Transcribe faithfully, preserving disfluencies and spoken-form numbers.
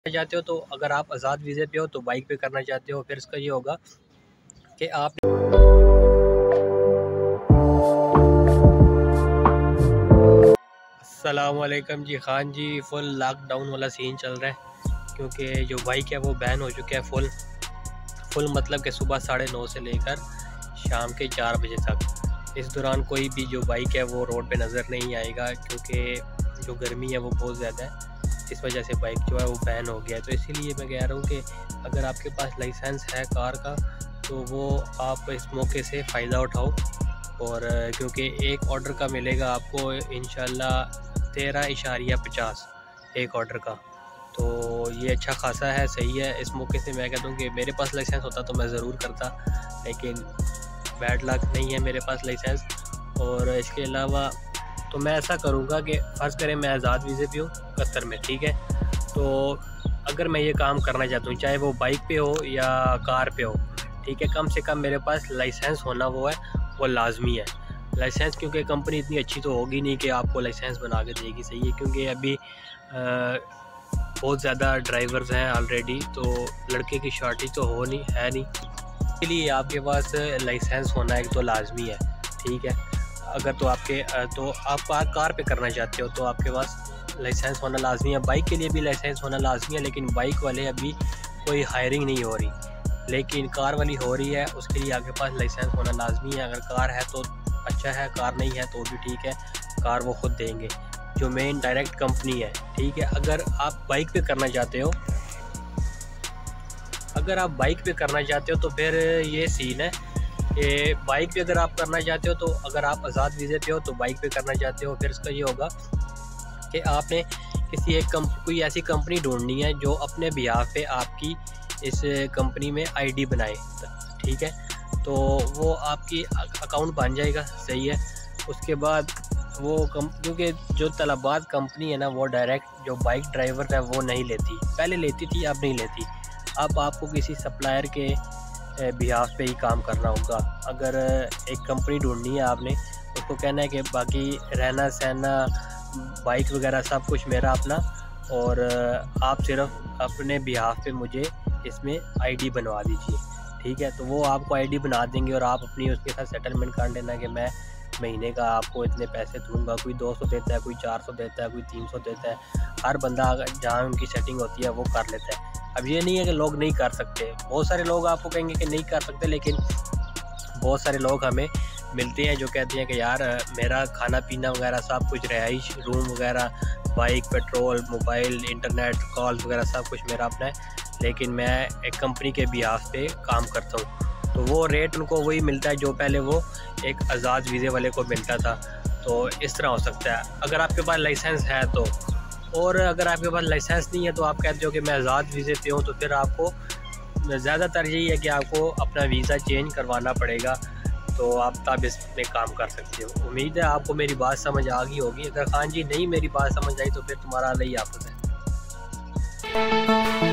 चाहते हो तो अगर आप आज़ाद वीज़े पे हो तो बाइक पे करना चाहते हो, फिर इसका ये होगा कि आप अस्सलामुअलैकुम जी। खान जी, फुल लॉकडाउन वाला सीन चल रहा है क्योंकि जो बाइक है वो बैन हो चुका है। फुल फुल मतलब कि सुबह साढ़े नौ से लेकर शाम के चार बजे तक इस दौरान कोई भी जो बाइक है वो रोड पे नज़र नहीं आएगा क्योंकि जो गर्मी है वो बहुत ज़्यादा है। इस वजह से बाइक जो है वो बैन हो गया है। तो इसीलिए मैं कह रहा हूँ कि अगर आपके पास लाइसेंस है कार का तो वो आप इस मौके से फ़ायदा उठाओ। और क्योंकि एक ऑर्डर का मिलेगा आपको इंशाल्लाह तेरह इशारिया पचास एक ऑर्डर का, तो ये अच्छा खासा है, सही है। इस मौके से मैं कह दूँ कि मेरे पास लाइसेंस होता तो मैं ज़रूर करता, लेकिन बैड लक नहीं है मेरे पास लाइसेंस। और इसके अलावा तो मैं ऐसा करूँगा कि फ़र्ज़ करें मैं आज़ाद वीज़े पे हूँ कतर में, ठीक है, तो अगर मैं ये काम करना चाहता हूँ चाहे वो बाइक पे हो या कार पे हो, ठीक है, कम से कम मेरे पास लाइसेंस होना वो है वो लाजमी है। लाइसेंस क्योंकि कंपनी इतनी अच्छी तो होगी नहीं कि आपको लाइसेंस बना के देगी, सही है, क्योंकि अभी आ, बहुत ज़्यादा ड्राइवर्स हैं ऑलरेडी, तो लड़के की शॉर्टेज तो हो नहीं है नहीं, इसलिए आपके पास लाइसेंस होना एक तो लाजमी है, ठीक है। अगर तो आपके तो आप कार पे करना चाहते हो तो आपके पास लाइसेंस होना लाजमी है। बाइक के लिए भी लाइसेंस होना लाजमी है, लेकिन बाइक वाले अभी कोई हायरिंग नहीं हो रही, लेकिन कार वाली हो रही है, उसके लिए आपके पास लाइसेंस होना लाजमी है। अगर कार है तो अच्छा है, कार नहीं है तो भी ठीक है, कार वो खुद देंगे जो मेन डायरेक्ट कंपनी है, ठीक है। अगर आप बाइक पे करना चाहते हो अगर आप बाइक पे करना चाहते हो तो फिर ये सीन है कि बाइक पे अगर आप करना चाहते हो तो अगर आप आज़ाद वीज़े पे हो तो बाइक पे करना चाहते हो, फिर इसका ये होगा कि आपने किसी एक कम कोई ऐसी कंपनी ढूंढनी है जो अपने बिहाफ पे आपकी इस कंपनी में आईडी बनाए, ठीक है, तो वो आपकी अकाउंट बन जाएगा, सही है। उसके बाद वो कम क्योंकि जो तलबात कंपनी है ना वो डायरेक्ट जो बाइक ड्राइवर है वो नहीं लेती, पहले लेती थी अब नहीं लेती। अब आपको किसी सप्लायर के बिहाफ पे ही काम करना होगा। अगर एक कंपनी ढूंढनी है आपने, उसको कहना है कि बाकी रहना सहना बाइक वगैरह सब कुछ मेरा अपना, और आप सिर्फ अपने बिहाफ पे मुझे इसमें आईडी बनवा दीजिए, ठीक है। तो वो आपको आईडी बना देंगे और आप अपनी उसके साथ सेटलमेंट कर लेना कि मैं महीने का आपको इतने पैसे दूंगा। कोई दो सौ देता है, कोई चार सौ देता है, कोई तीन सौ देता है, हर बंदा जहाँ उनकी सेटिंग होती है वो कर लेता है। अब ये नहीं है कि लोग नहीं कर सकते, बहुत सारे लोग आपको कहेंगे कि नहीं कर सकते, लेकिन बहुत सारे लोग हमें मिलते हैं जो कहते हैं कि यार मेरा खाना पीना वगैरह सब कुछ, रहाइश रूम वगैरह, bike, petrol, mobile, internet, calls वगैरह सब कुछ मेरा अपना है, लेकिन मैं एक कंपनी के बिहाफ पे काम करता हूँ, तो वो रेट उनको वही मिलता है जो पहले वो एक आज़ाद वीज़े वाले को मिलता था। तो इस तरह हो सकता है अगर आपके पास लाइसेंस है तो। और अगर आपके पास लाइसेंस नहीं है तो आप कहते हो कि मैं आज़ाद वीज़े पे हूँ, तो फिर आपको ज़्यादातर यही है कि आपको अपना वीज़ा चेंज करवाना पड़ेगा, तो आप तब इसमें काम कर सकते हो। उम्मीद है आपको मेरी बात समझ आ गई होगी। अगर खान जी नहीं मेरी बात समझ आई तो फिर तुम्हारा अल्लाह ही हाफ़िज़ है।